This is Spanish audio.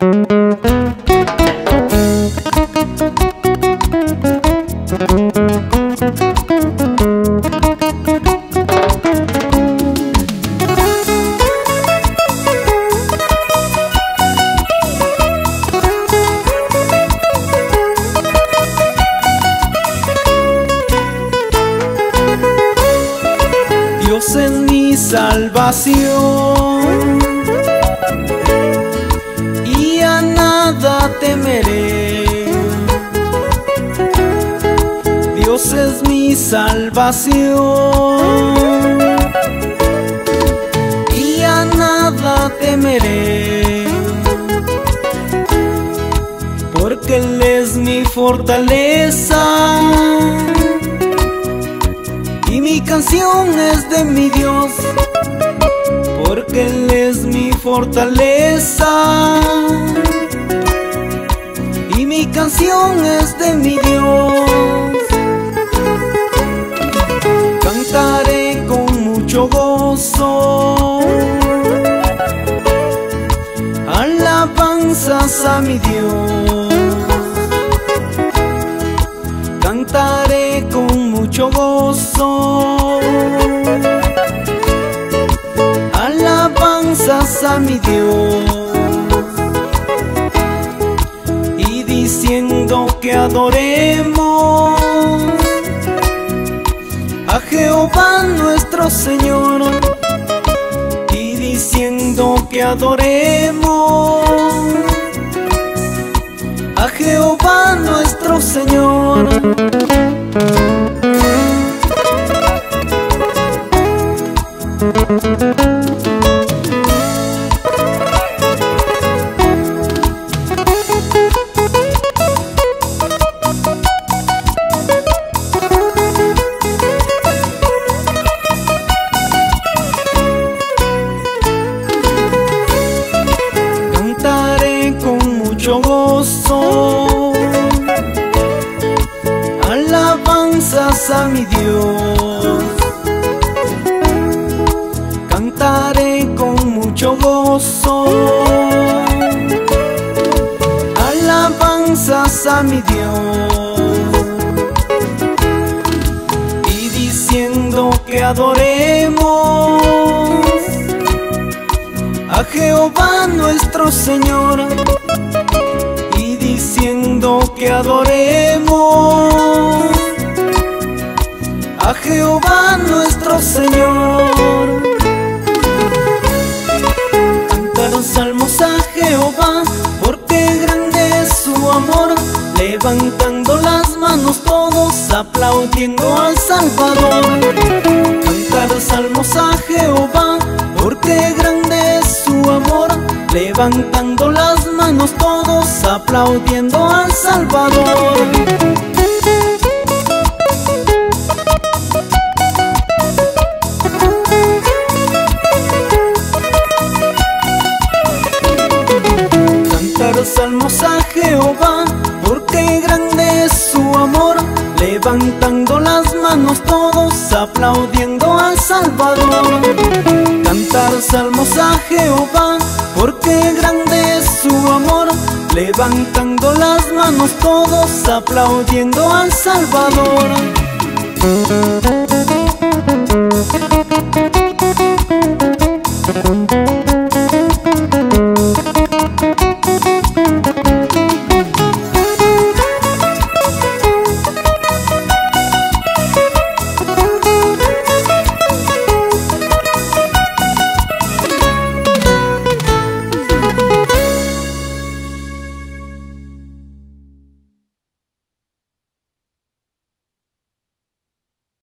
Dios es mi salvación y a nada temeré. Dios es mi salvación y a nada temeré, porque Él es mi fortaleza y mi canción es de mi Dios, porque Él es mi fortaleza y mi canción es de mi Dios. Cantaré con mucho gozo alabanzas a mi Dios. Cantaré con mucho gozo alabanzas a mi Dios, y diciendo que adoremos a Jehová nuestro Señor, y diciendo que adoremos a Jehová nuestro Señor. Cantaré con mucho gozo alabanzas a mi Dios. Cantaré con mucho gozo alabanzas a mi Dios, y diciendo que adoremos a Jehová nuestro Señor, y diciendo que adoremos a Jehová nuestro Señor. Cantar salmos a Jehová, porque grande es su amor, levantando las manos todos, aplaudiendo al Salvador. Cantar salmos a Jehová, porque grande es su amor, levantando las manos todos, aplaudiendo al Salvador. Cantar salmos a Jehová, porque grande es su amor, levantando las manos todos, aplaudiendo al Salvador. Cantar salmos a Jehová, porque grande es su amor, levantando las manos todos, aplaudiendo al Salvador.